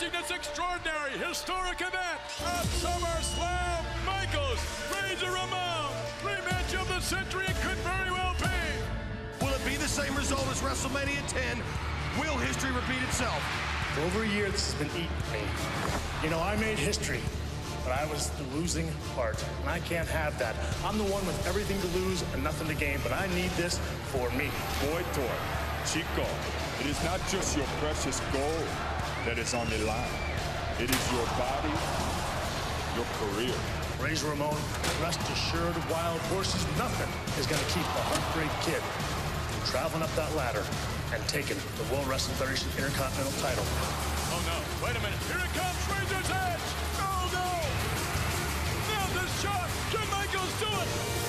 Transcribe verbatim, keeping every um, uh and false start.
watching this extraordinary, historic event at SummerSlam. Michaels, Razor Ramon, rematch of the century. It could very well be. Will it be the same result as WrestleMania ten? Will history repeat itself? For over a year, this has been eating me. You know, I made history, but I was the losing part, and I can't have that. I'm the one with everything to lose and nothing to gain, but I need this for me. Boy toy, Chico, it is not just your precious gold that is on the line. It is your body, your career. Razor Ramon, rest assured, wild horses, nothing is going to keep the Heartbreak Kid from traveling up that ladder and taking the World Wrestling Federation Intercontinental title. Oh no, wait a minute, here it comes, Razor's Edge! Oh no! Now this shot, can Michaels do it?